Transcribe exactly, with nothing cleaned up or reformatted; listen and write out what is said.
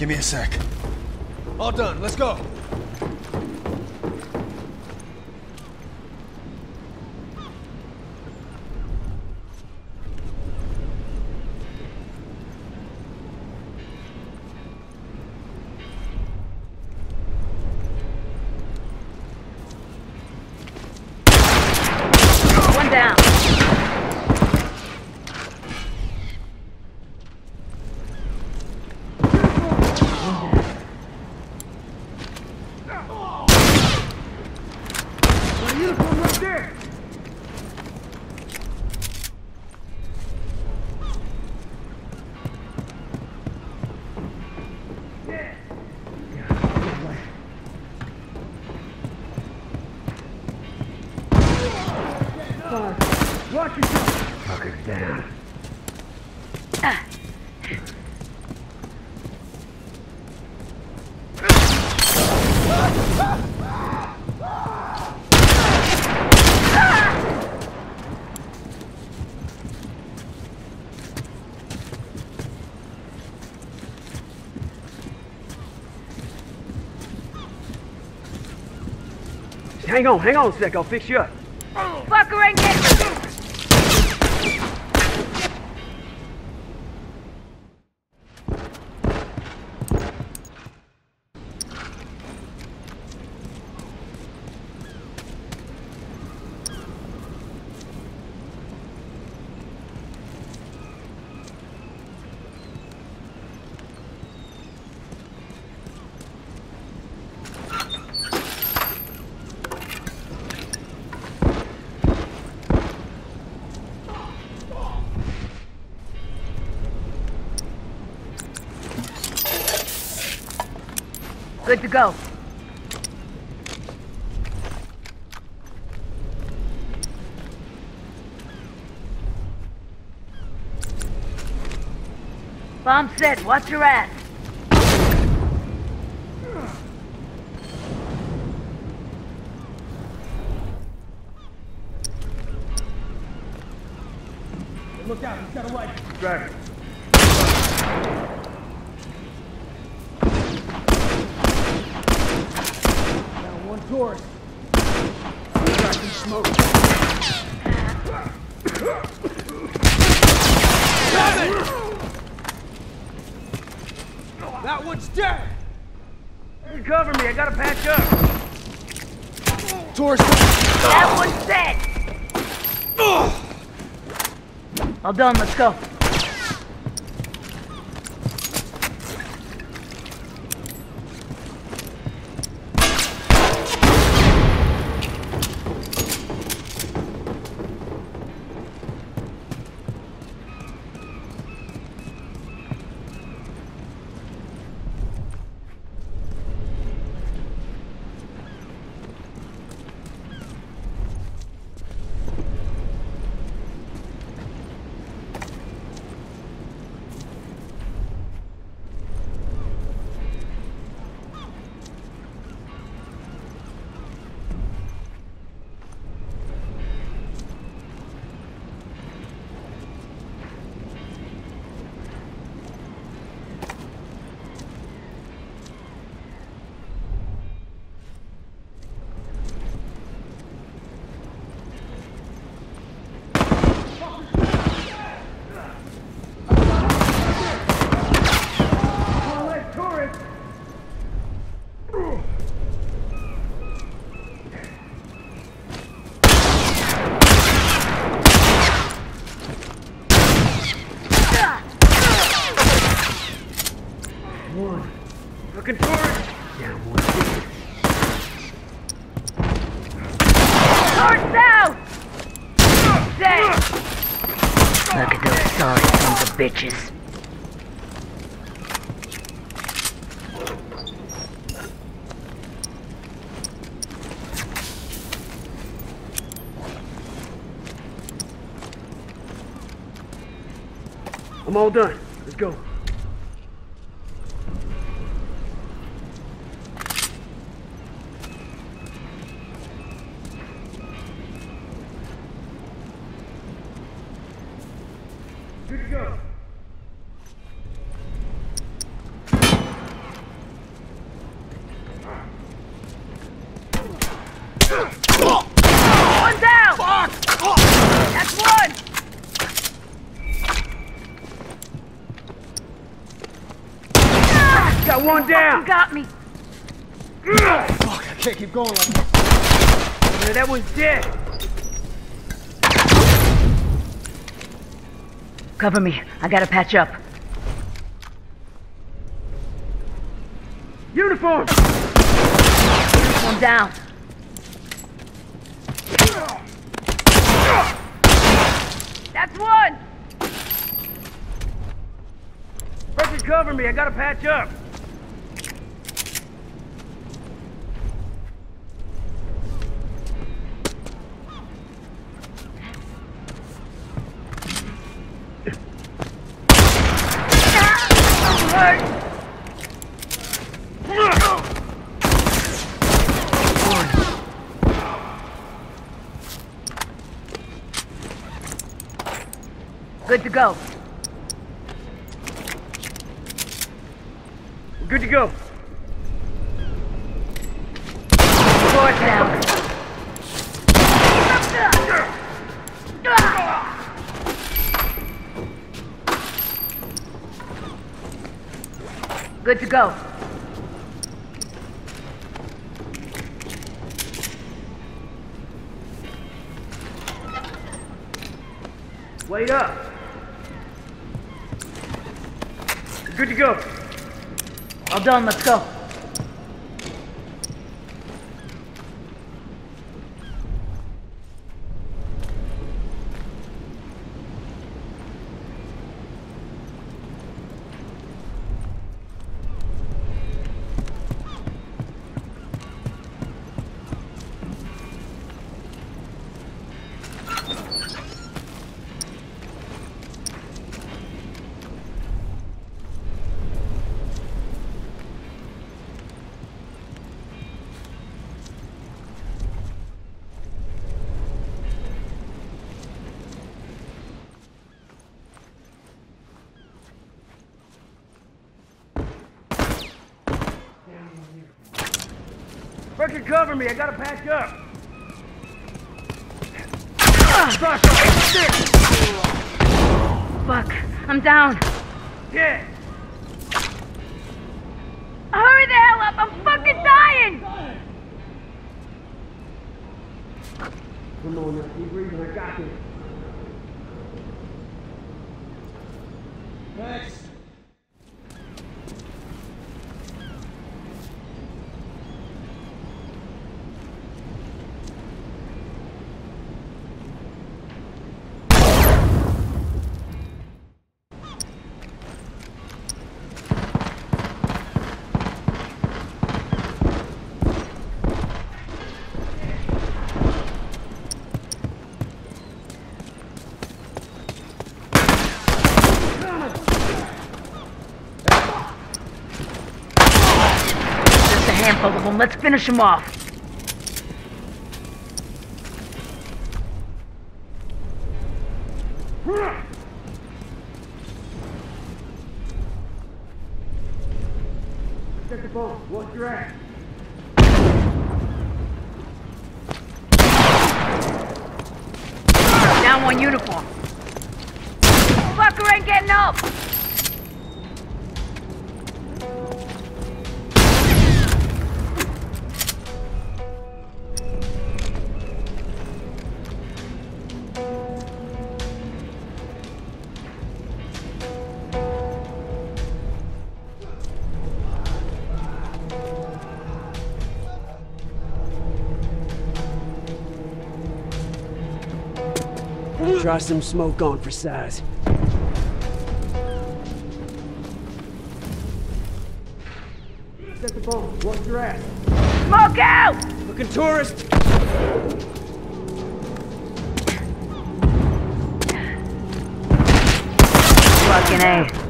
Give me a sec. All done, let's go. One down. Watch yourself! Fuckers down. Ah. Hang on, hang on a sec, I'll fix you up. Fucker ain't getting me! Good to go. Bomb set, watch your ass. Look out, he's got a rifle. Drag it. One tourist. Got some smoke. That one's dead! You cover me, I gotta patch up. Tourist! That one's dead! All done, let's go. One. Looking tourist. Down one. North south! Dead! Look at those sorry sons of bitches. I'm all done. Let's go. Good to go. Got one down! You got me! Fuck, I can't keep going like this. Yeah, that one's dead! Cover me. I gotta patch up. Uniform! Uniform down. That's one! Pressure, cover me, I gotta patch up! Good to go. We're good to go. Doors down. Good to go. Wait up. We're good to go. All done, let's go. Fucking cover me, I gotta patch up. Fuck, I'm down. Yeah. Hurry the hell up, I'm fucking dying! Come on now, keep breathing, I got this. Thanks. Handful of them, let's finish them off. Check the phone, watch your ass. Down one uniform. Fucker ain't getting up! Try some smoke on for size. Set the phone, watch your ass. Smoke out! Looking tourist. Fucking A.